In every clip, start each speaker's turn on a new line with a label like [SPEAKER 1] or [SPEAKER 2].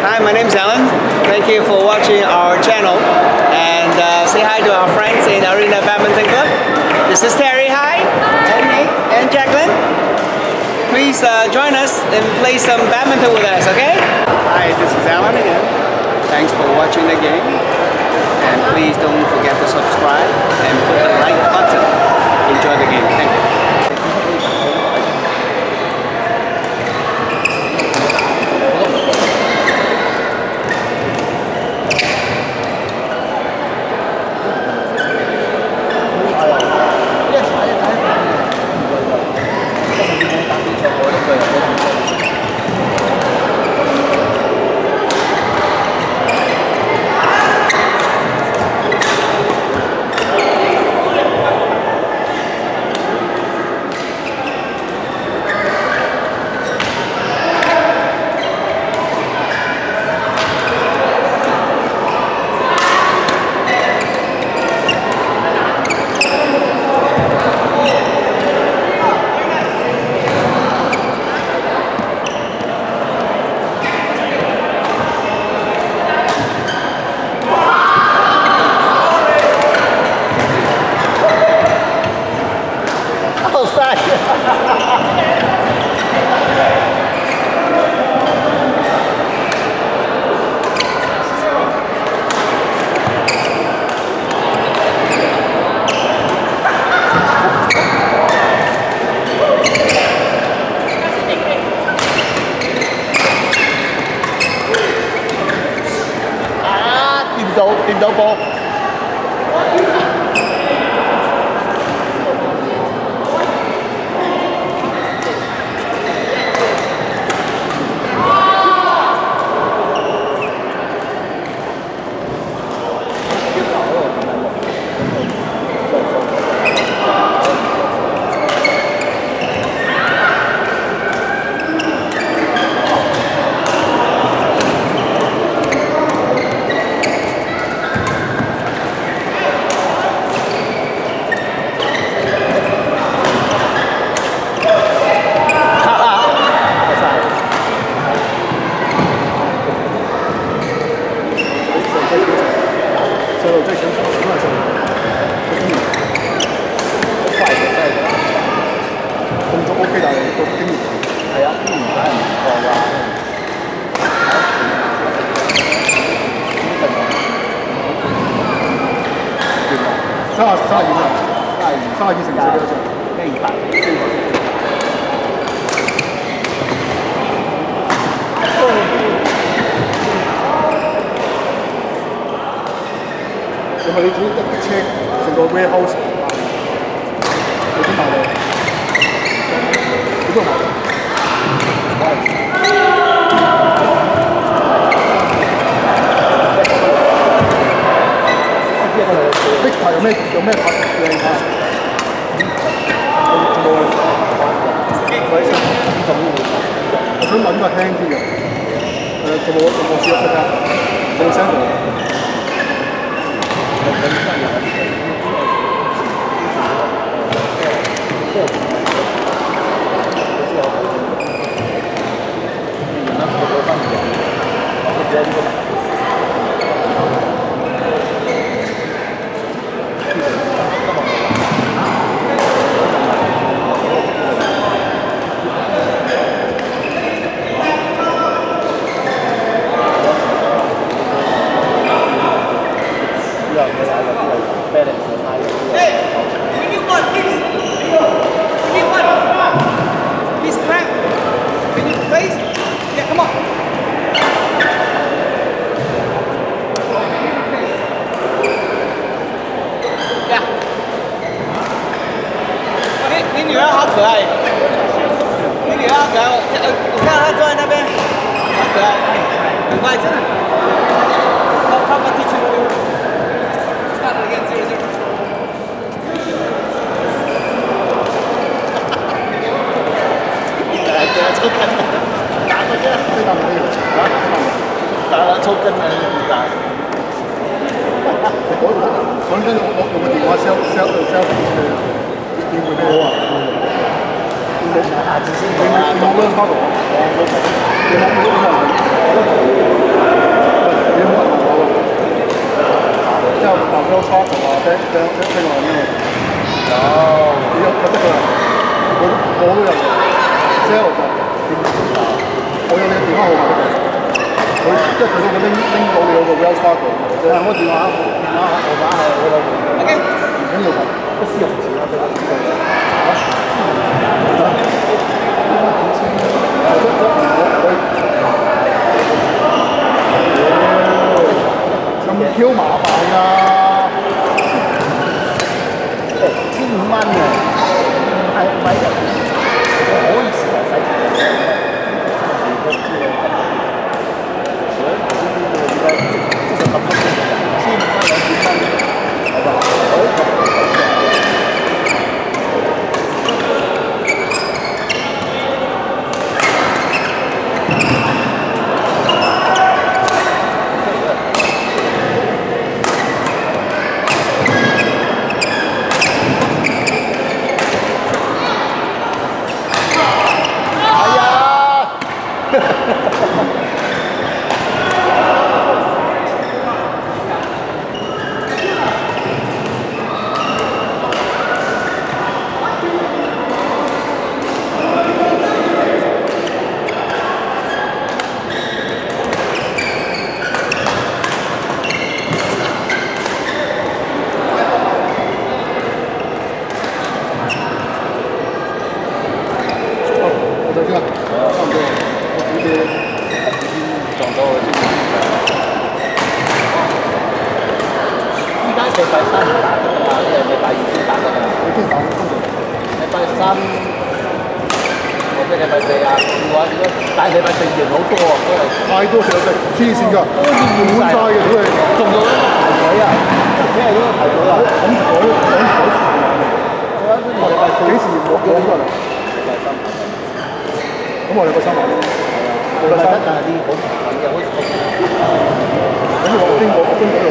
[SPEAKER 1] Hi, my name's Alan. Thank you for watching our channel. And say hi to our friends in Arena Badminton Club. This is Terry, hi. And Nick and Jacqueline. Please join us and play some badminton with us, okay? Hi, this is Alan again. Thanks for watching the game. And please don't forget to subscribe and put the like button. Enjoy the game. Thank you.
[SPEAKER 2] 掂到波。32成績嗰種，咩200？因為你只一車成個 warehouse， 你點賣你？幾多賣？呢排有咩牌靚牌？冇啊！我想揾個輕啲嘅，仲冇試過出㗎，冇聲道。你女儿好可爱，你女儿好可爱，我看到她坐在那边，好可爱，很乖，真的。他地区看了一个就是。打過啫，呢度唔要打啦，抽筋啊！唔打。講真，我用個電話 sell 點會咩好啊？你下次先，你冇 learn 翻嚟，你冇
[SPEAKER 3] 插頭啊，聽我咩？有得㗎，我都有嘅 ，sell 就我有你嘅電話號碼都得。佢即係佢嗰個拎到你嗰個 Wells Fargo， 我電話號碼係我老婆。OK， 唔緊要㗎，不私人事啦，對吧？咁 Q 麻煩㗎，15蚊嘅，唔係可以時間使。禮拜三唔打得㗎嘛，禮拜二先打得㗎。你邊打？禮拜三或者禮拜四啊，但係禮拜四人好多啊，太多時候真係黐線㗎，滿晒嘅都係，仲有一個排隊啊，咩嗰個排隊啊？咁我禮拜四幾時冇咗㗎啦？禮拜三。咁我禮拜三嚟。禮拜三但係啲好麻煩嘅，好似咁我經過嗰度。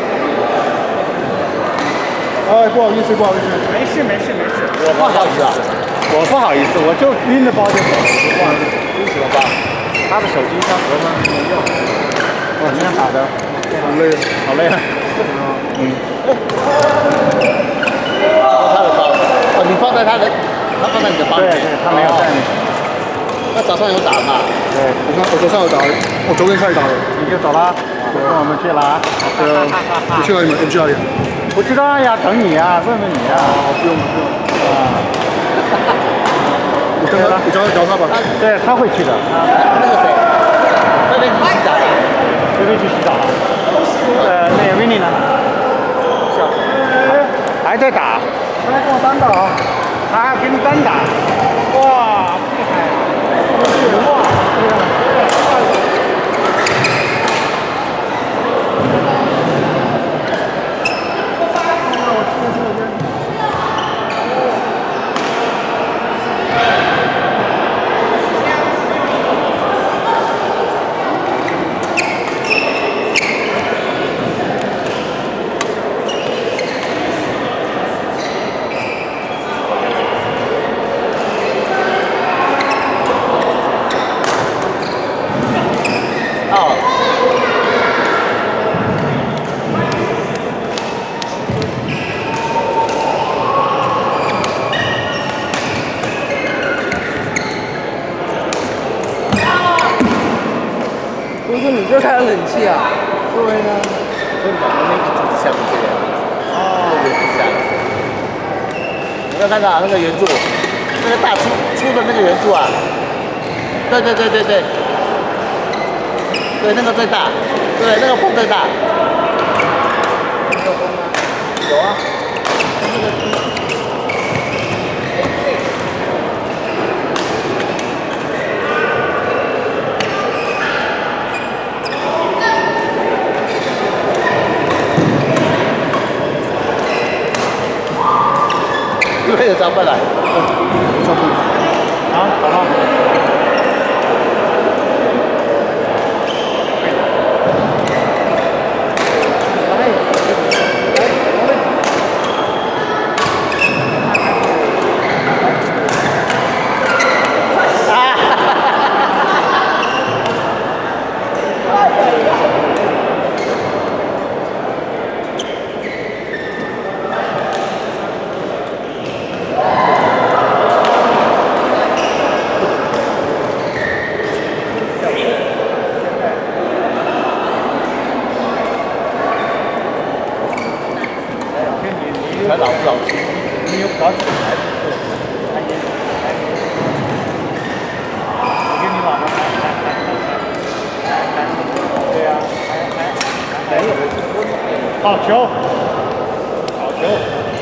[SPEAKER 3] 哎，不好意思，不好意思，
[SPEAKER 2] 没事没事没事，
[SPEAKER 3] 我不好意思啊，我不好意思，我就拎着包就走了，不好意思，拎起了包，他的手机上盒吗？没用，我今天打的，好累，好累啊，他的包，哦，你放在他放在你的包里面，对，他没有在里面。那早上有打吗？对，我早上有打，我昨天开始打的。你就走了，跟我们去了啊？对啊，你去哪里？你去哪里？不知道呀，等你呀，问问你呀。哦，不用啊。你找他吧。对，他会去的。那个谁，菲菲去洗澡了。菲菲去洗澡了。那个 Winnie 呢？还在打。他还跟我单打。他还跟你单打。哇，厉害！哇！你就开冷气啊？对呀。所以我们那个柱子下面这样。哦。圆柱下面。你要看到那个圆柱，那个大粗的那个圆柱啊。对。对，那个最大。对，那个风最大。有风吗？有啊。那个。这个张不来，好，好了。 还老不老实？没有搞起来。我给你老婆看。对呀，还有好球，好球。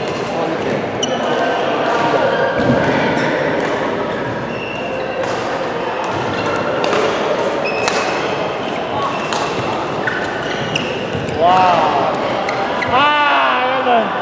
[SPEAKER 3] 哇！原本。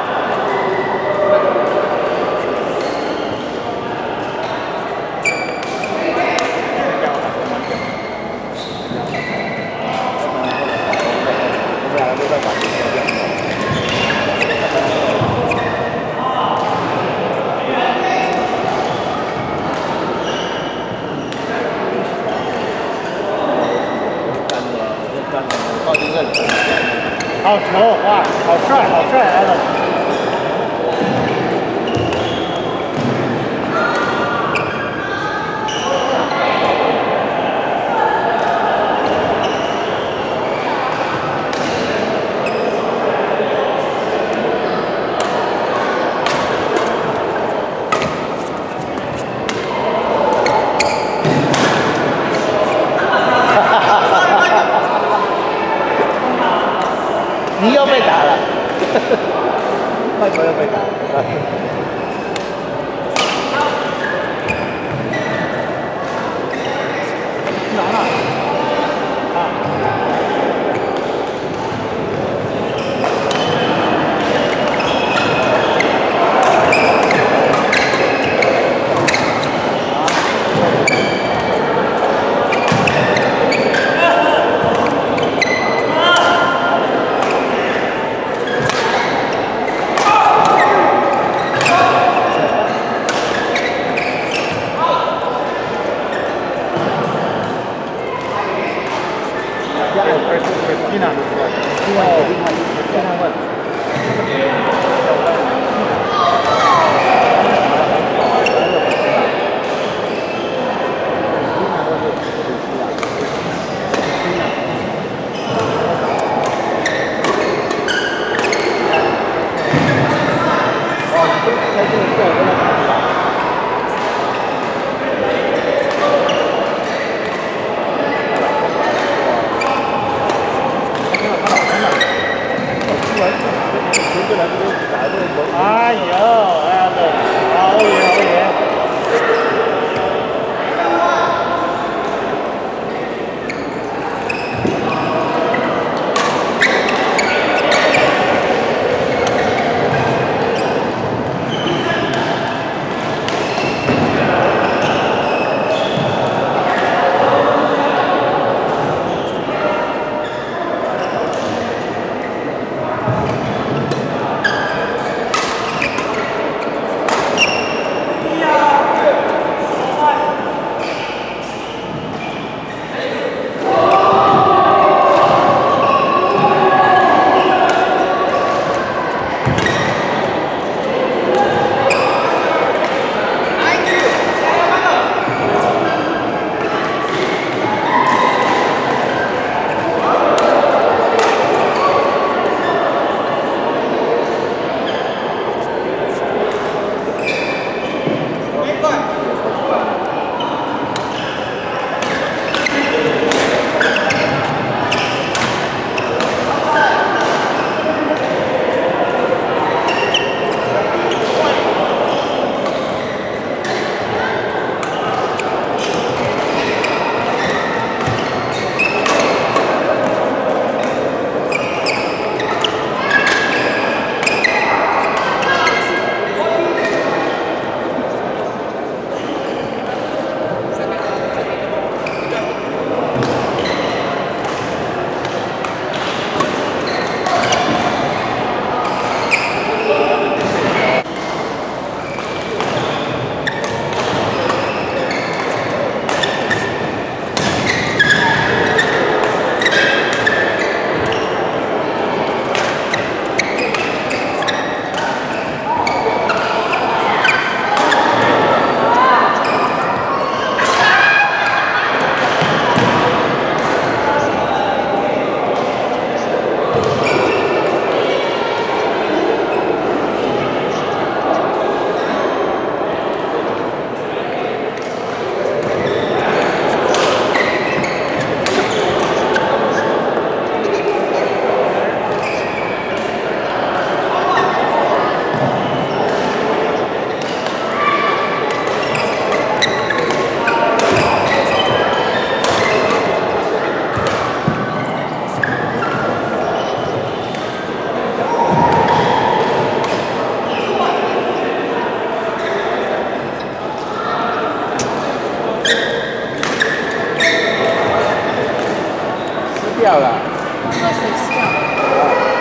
[SPEAKER 3] 好球！哇，好帅，好帅，艾伦！你又被打了，外国又被打了。拿了啊！哎呦，哎对，好远好远。 掉了。
[SPEAKER 4] 喝水笑。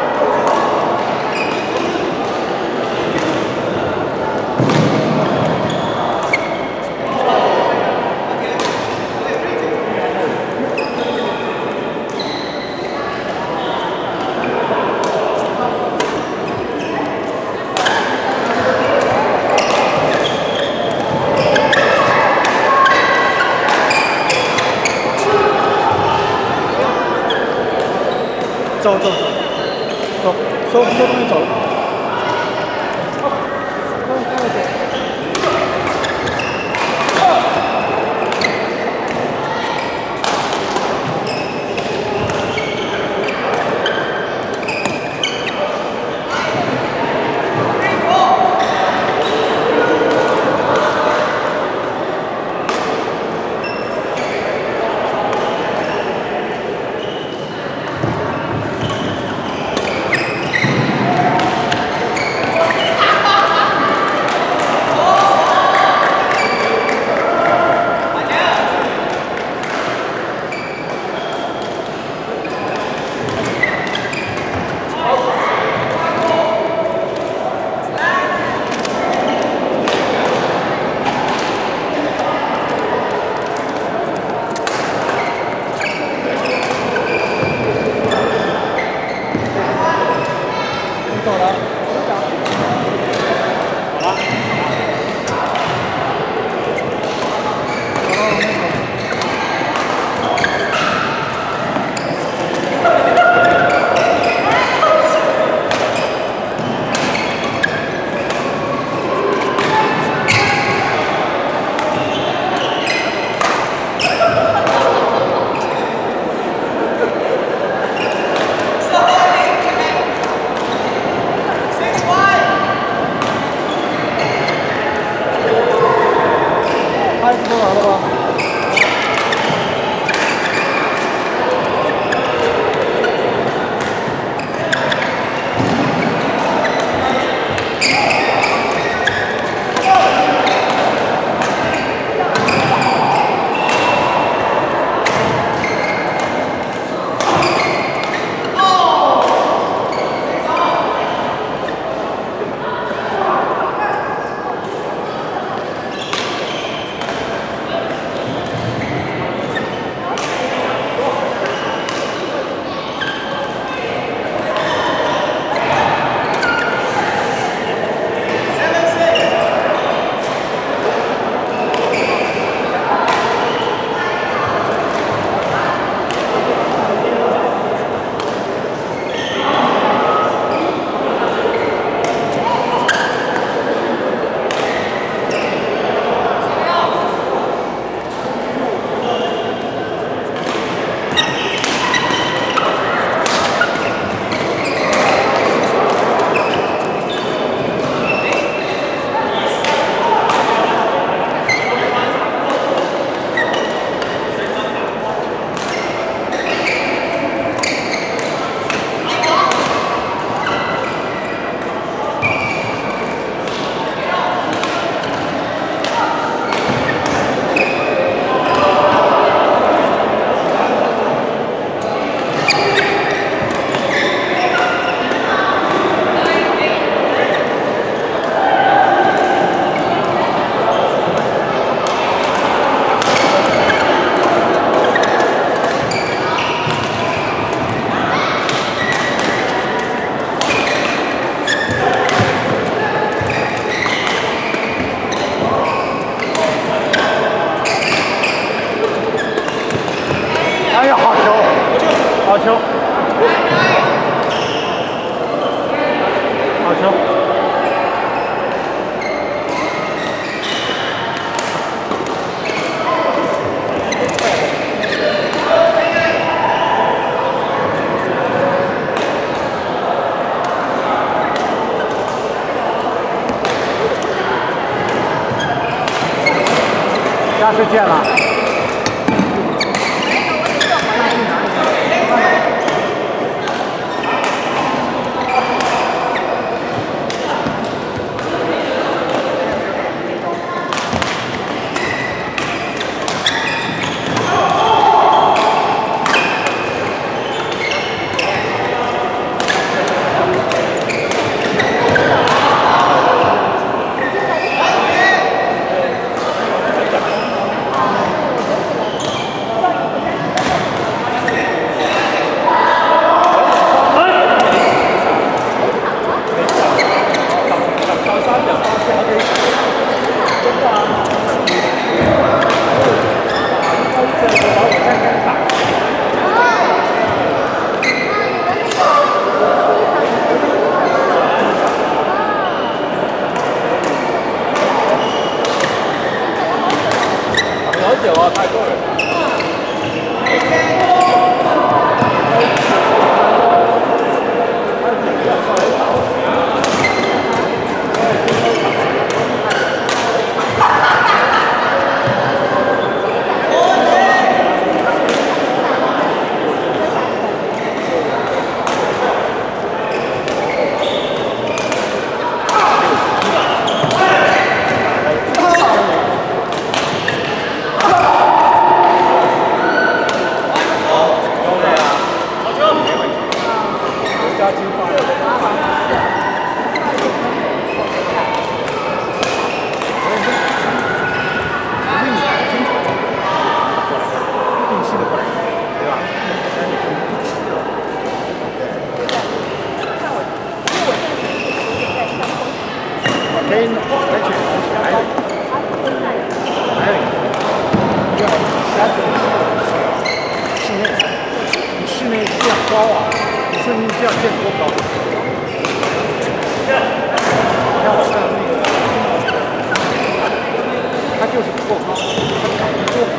[SPEAKER 3] 走，收东西走了。 下次见了。 是没这样高啊，你是这样见多高？你看我看那个，他就是不够高，他长得多。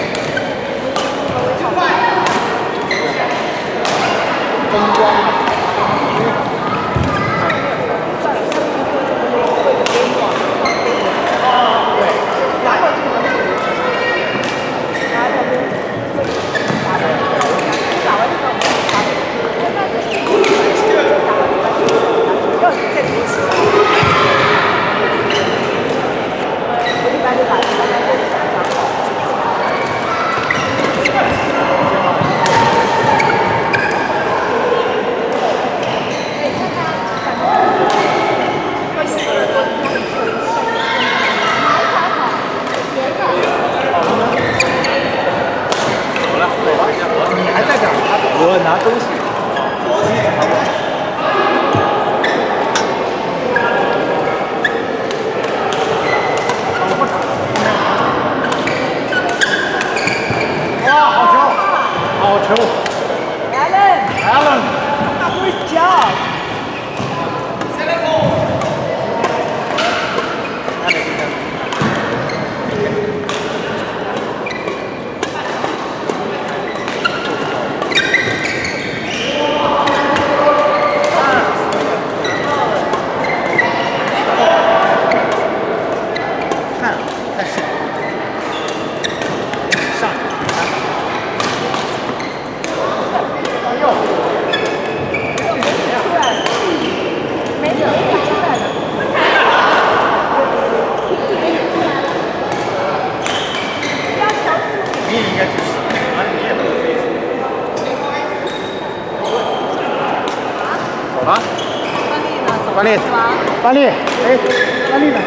[SPEAKER 3] 灯光啊。 我拿东西。哇，好球！好球 ！Alan，Good job！ 班丽，哎，班丽呢？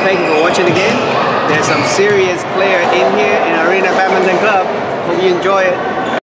[SPEAKER 1] thank you for watching the game. There's some serious player in here in Arena Badminton Club. Hope you enjoy it.